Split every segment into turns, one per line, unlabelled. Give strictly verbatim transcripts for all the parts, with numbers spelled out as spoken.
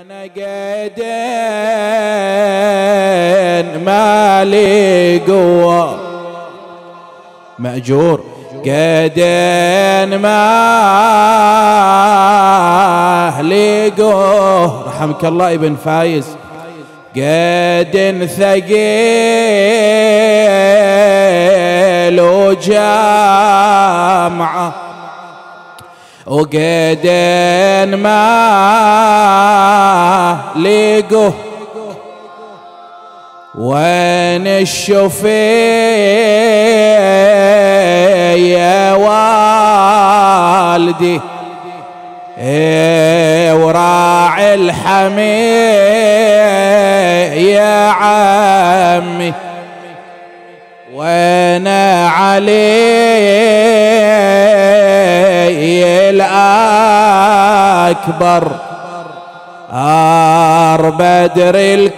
وانا قيدين مالي قوة مأجور قيدين مالي قوة رحمك الله ابن فايز قيد ثقيل وجامعة وقيدين ما لقوه وين الشفي يا والدي وراعي الحمي يا عمي وانا علي الأكبر آر بدر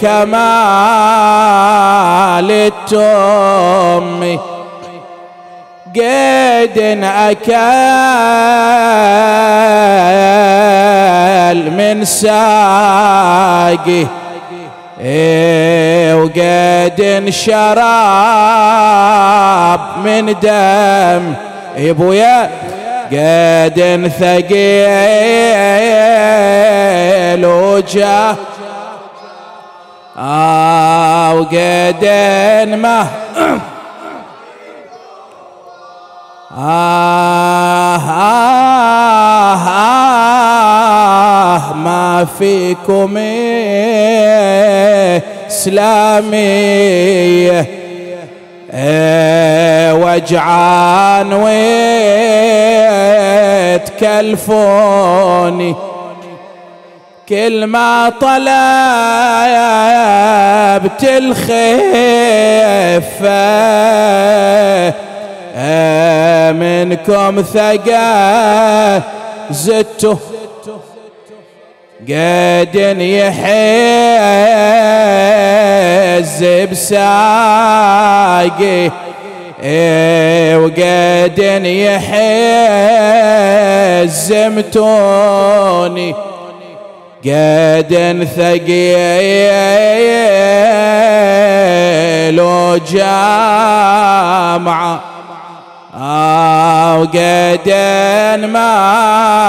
الكمال التومي قيد أكل من ساقي وقيد شراب من دم ابويا قيد ثقيل وجاه آه وقيد ما آه, آه, آه ما فيكم إسلامية إيه وجعان ويتكلفوني كل ما طلبت الخفة منكم ثقة زدته قد يحز بساقي وقد يحز متوني قد ثقيل وجامعة آه وقد ما